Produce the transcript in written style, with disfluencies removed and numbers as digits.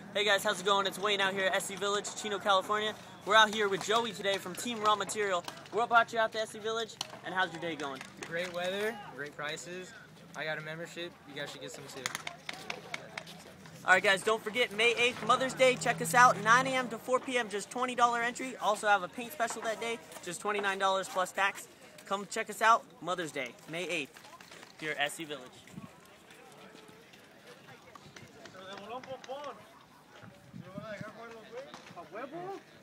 Hey guys, how's it going? It's Wayne out here at SC Village, Chino, California. We're out here with Joey today from Team Raw Material. What brought you out to SC Village, and how's your day going? Great weather, great prices. I got a membership. You guys should get some too. Alright guys, don't forget May 8th, Mother's Day. Check us out, 9 a.m. to 4 p.m., just $20 entry. Also have a paint special that day, just $29 plus tax. Come check us out, Mother's Day, May 8th, here at SC Village. ¿A huevo?